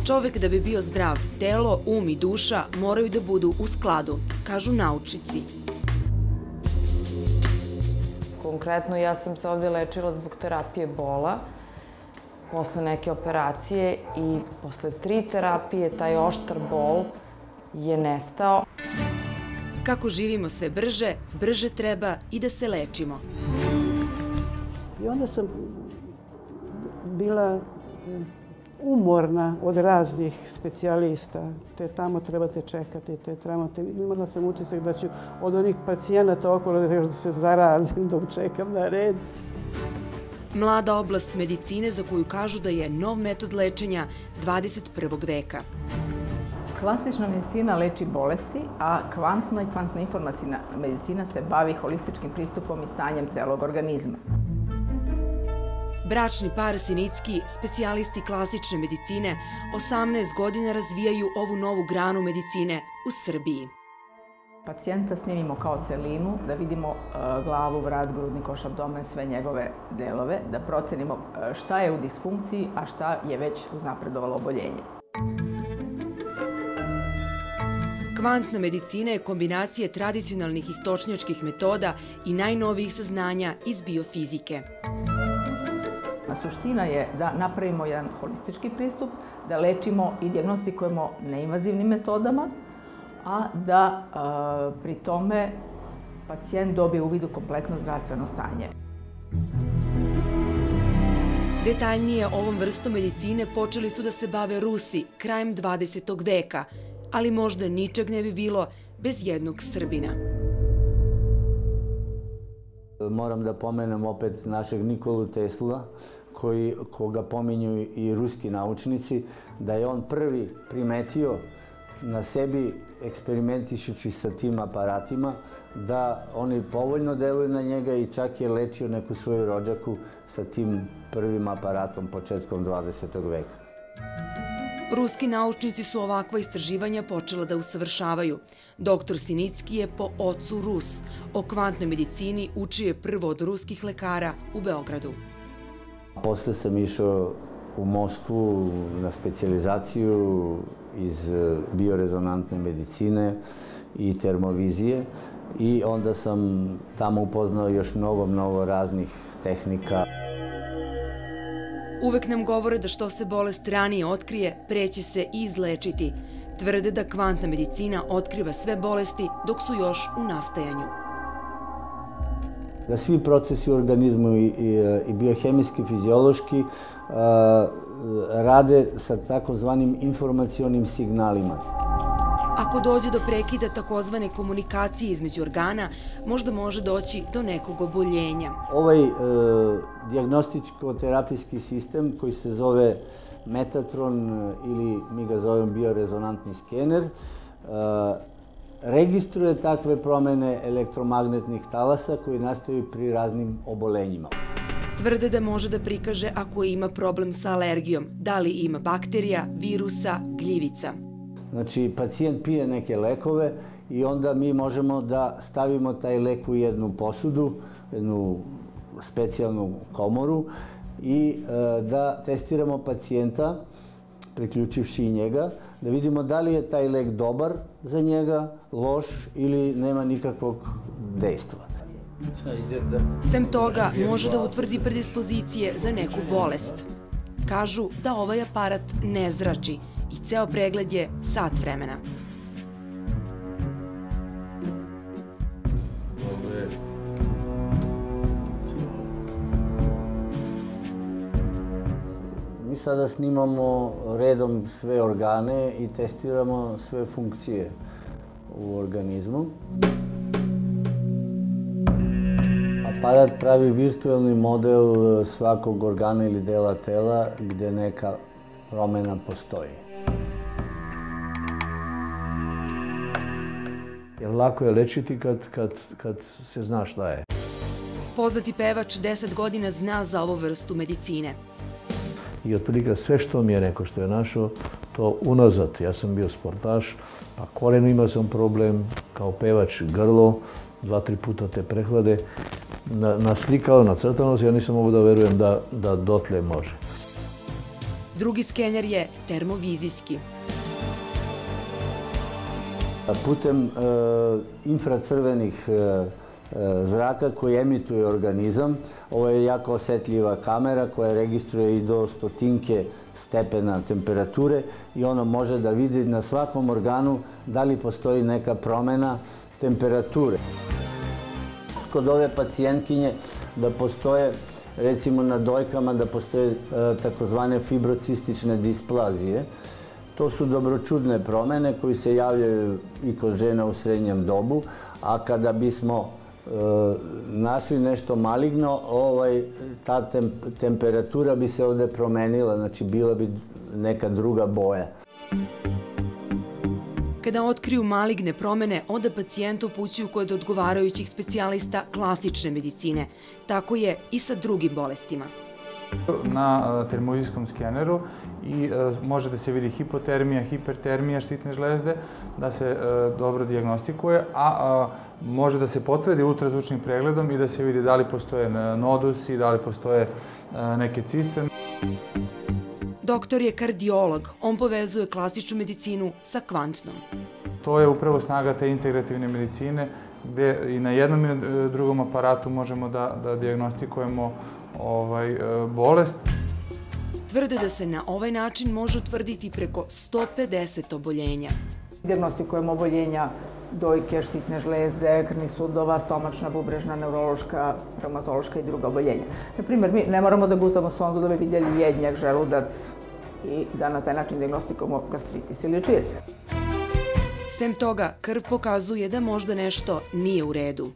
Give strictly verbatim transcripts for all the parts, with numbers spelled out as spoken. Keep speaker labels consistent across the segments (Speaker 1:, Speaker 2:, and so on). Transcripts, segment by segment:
Speaker 1: Čovek da bi bio zdrav, telo, um i duša moraju da budu u skladu, kažu naučnici.
Speaker 2: Konkretno, ja sam se ovde lečila zbog terapije bola, posle neke operacije i posle tri terapije taj oštar bol je nestao.
Speaker 1: Kako živimo sve brže, brže treba i da se lečimo.
Speaker 3: I onda sam bila umorna od raznih specijalista. Te tamo trebate čekati, te trebate... Imala sam utisak da ću od onih pacijenata okolo da se zarazim dok čekam na red.
Speaker 1: Mlada oblast medicine za koju kažu da je nov metod lečenja dvadeset prvog veka.
Speaker 4: Klasična medicina leči bolesti, a kvantna i kvantna informacijna medicina se bavi holističkim pristupom i stanjem celog organizma.
Speaker 1: Bračni par Sinicki, specijalisti klasične medicine, osamnaest godina razvijaju ovu novu granu medicine u Srbiji.
Speaker 4: Pacijenta snimimo kao celinu, da vidimo glavu, vrat, grudni koš, abdomen, sve njegove delove, da procenimo šta je u disfunkciji, a šta je već uznapredovalo oboljenje.
Speaker 1: Kvantna medicina je kombinacija tradicionalnih istočnjačkih metoda i najnovijih saznanja iz biofizike.
Speaker 4: Suština je da napravimo jedan holistički pristup, da lečimo i dijagnostikujemo neinvazivnim metodama, a da pri tome pacijent dobije uvid u kompletno zdravstveno stanje.
Speaker 1: Detaljnije ovom vrstom medicine počeli su da se bave Rusi krajem dvadesetog veka, ali možda ničeg ne bi bilo bez jednog Srbina.
Speaker 5: Moram da pomenem opet našeg Nikolu Tesla, koga pominju i ruski naučnici, da je on prvi primetio na sebi, eksperimentišući sa tim aparatima, da oni povoljno deluju na njega i čak je lečio neku svoju rođaku sa tim prvim aparatom početkom dvadesetog veka.
Speaker 1: Ruski naučnici su ovakva istraživanja počela da usavršavaju. Doktor Sinicki je po ocu Rus. O kvantnoj medicini učio je prvo od ruskih lekara u Beogradu.
Speaker 5: Posle sam išao u Moskvu na specijalizaciju iz biorezonantne medicine i termovizije i onda sam tamo upoznao još mnogo, mnogo raznih tehnika.
Speaker 1: Uvek nam govore da što se bolest ranije otkrije, pre će se i izlečiti. Tvrde da kvantna medicina otkriva sve bolesti dok su još u nastajanju.
Speaker 5: Da svi procesi u organizmu i biohemijski, fiziološki rade sa takozvanim informacionim signalima.
Speaker 1: Ako dođe do prekida takozvane komunikacije između organa, možda može doći do nekog oboljenja.
Speaker 5: Ovaj dijagnostičko-terapijski sistem koji se zove Metatron ili mi ga zovemo biorezonantni skener, registruje takve promene elektromagnetnih talasa koji nastaju pri raznim obolenjima.
Speaker 1: Tvrde da može da prikaže ako ima problem sa alergijom, da li ima bakterija, virusa, gljivica.
Speaker 5: Znači, pacijent pije neke lekove i onda mi možemo da stavimo taj lek u jednu posudu, jednu specijalnu komoru i da testiramo pacijenta, priključivši i njega, da vidimo da li je taj lek dobar za njega, loš ili nema nikakvog dejstva.
Speaker 1: Sem toga, može da utvrdi predispozicije za neku bolest. Kažu da ovaj aparat ne zrači i ceo pregled je sat vremena.
Speaker 5: Mi sada snimamo redom sve organe i testiramo sve funkcije u organizmu. Aparat pravi virtuelni model svakog organa ili dela tela gde neka promena postoji.
Speaker 6: Lako je lečiti kad se zna šta je.
Speaker 1: Poznati pevač deset godina zna za ovu vrstu medicine.
Speaker 6: I otprilike sve što mi je neko što je našao, to unazad. Ja sam bio sportaš, pa koljeno imao sam problem, kao pevač grlo, dva, tri puta te prehlade. Naslikao, nacrtano se, ja nisam mogu da verujem da dotle može.
Speaker 1: Drugi skener je termovizijski.
Speaker 5: Putem e, infracrvenih e, zraka koji emituje organizam, ovo je jako osetljiva kamera koja registruje i do stotinke stepena temperature i ona može da vidi na svakom organu da li postoji neka promena temperature. Kod ove pacijentkinje da postoje, recimo na dojkama, da postoje takozvane fibrocistične displazije. To su dobročudne promene koji se javljaju i kod žena u srednjem dobu, a kada bismo e, našli nešto maligno, ovaj, ta tem, temperatura bi se ovde promenila, znači bila bi neka druga boja.
Speaker 1: Kada otkriju maligne promene, onda pacijenta upućuju kod odgovarajućih specijalista klasične medicine. Tako je i sa drugim bolestima.
Speaker 7: Na termovizijskom skeneru i može da se vidi hipotermija, hipertermija štitne žlezde, da se dobro dijagnostikuje, a može da se potvrdi ultrazvučnim pregledom i da se vidi da li postoje nodusi, da li postoje neke ciste.
Speaker 1: Doktor je kardiolog. On povezuje klasičnu medicinu sa kvantnom.
Speaker 7: To je upravo snaga te integrativne medicine, gde i na jednom i na drugom aparatu možemo da, da dijagnostikujemo ovaj, bolest.
Speaker 1: Tvrde da se na ovaj način može utvrditi preko sto pedeset oboljenja.
Speaker 4: Dijagnostikujemo oboljenja dojke, štitne žlezde, krvnih sudova, stomačna, bubrežna, neurološka, reumatološka i druga oboljenja. Naprimjer, mi ne moramo da gutamo sondu da bi vidjeli jednjak, želudac i da na taj način dijagnostikujemo gastritis ili čirce.
Speaker 1: Sem toga, krv pokazuje da možda nešto nije u redu.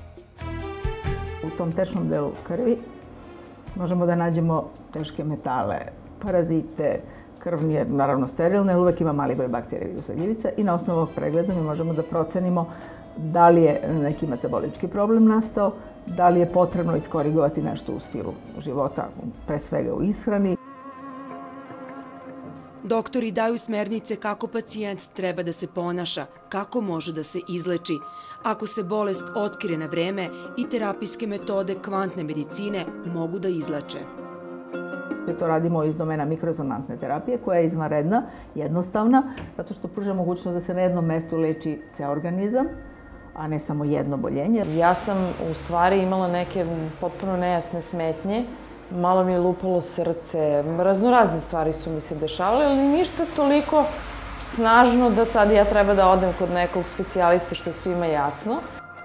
Speaker 4: U tom tečnom delu krvi možemo da nađemo teške metale, parazite, krv nije naravno sterilna, jer uvek ima mali broj bakterija i virusa gljivica i na osnovu ovog pregleda mi možemo da procenimo da li je neki metabolički problem nastao, da li je potrebno iskorigovati nešto u stilu života, pre svega u ishrani.
Speaker 1: Doktori daju smernice kako pacijent treba da se ponaša, kako može da se izleči. Ako se bolest otkrije na vreme, i terapijske metode kvantne medicine mogu da izleče.
Speaker 4: To radimo iz domena mikrorezonantne terapije, koja je izvanredna, jednostavna, zato što pruža mogućnost da se na jednom mestu leči ceo organizam, a ne samo jedno oboljenje.
Speaker 2: Ja sam u stvari imala neke potpuno nejasne smetnje. Malo mi je lupalo srce, raznorazne stvari su mi se dešavale, ali ništa toliko snažno da sad ja treba da odem kod nekog specijaliste, što je svima jasno.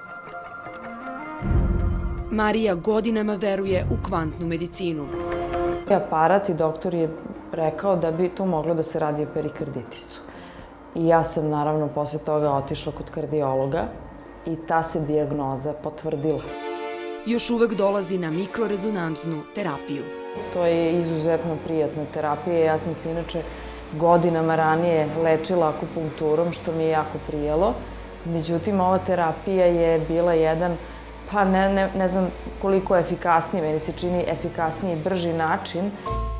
Speaker 1: Marija godinama veruje u kvantnu medicinu.
Speaker 2: Aparat i doktor je rekao da bi to moglo da se radi o perikarditisu. I ja sam naravno posle toga otišla kod kardiologa i ta se dijagnoza potvrdila.
Speaker 1: Još uvek dolazi na mikrorezonantnu terapiju.
Speaker 2: To je izuzetno prijatna terapija. Ja sam se inače godinama ranije lečila akupunkturom, što mi je jako prijelo. Međutim, ova terapija je bila jedan, pa ne, ne, ne znam koliko je efikasniji, meni se čini efikasniji i brži način.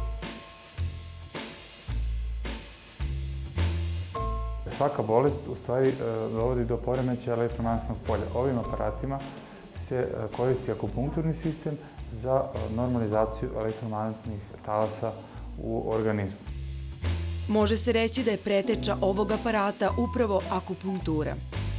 Speaker 7: Svaka bolest u stvari dovodi do poremećaja elektromagnetnog polja. Ovim aparatima se koristi akupunkturni sistem za normalizaciju elektromagnetnih talasa u organizmu.
Speaker 1: Može se reći da je preteča ovog aparata upravo akupunktura.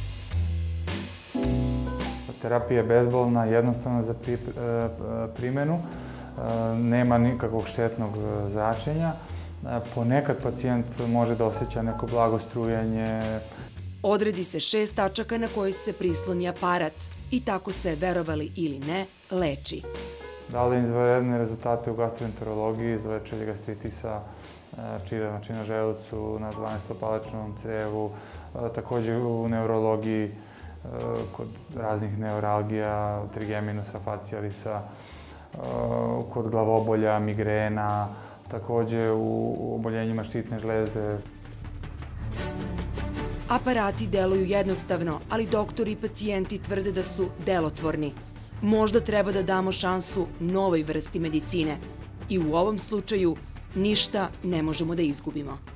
Speaker 7: Terapija je bezbolna, jednostavna za primenu, nema nikakvog štetnog zračenja. Ponekad pacijent može da osjeća neko blago strujanje.
Speaker 1: Odredi se šest tačaka na koji se prisloni aparat i tako se, verovali ili ne, leči.
Speaker 7: Dali izvanredne rezultate u gastroenterologiji za lečenje gastritisa, čira znači na želucu, na dvanaestopalečnom crevu, takođe u neurologiji kod raznih neuralgija, trigeminusa, facialisa, kod glavobolja, migrena, takođe u oboljenjima štitne žlezde.
Speaker 1: Aparati deluju jednostavno, ali doktori i pacijenti tvrde da su delotvorni. Možda treba da damo šansu novoj vrsti medicine. I u ovom slučaju ništa ne možemo da izgubimo.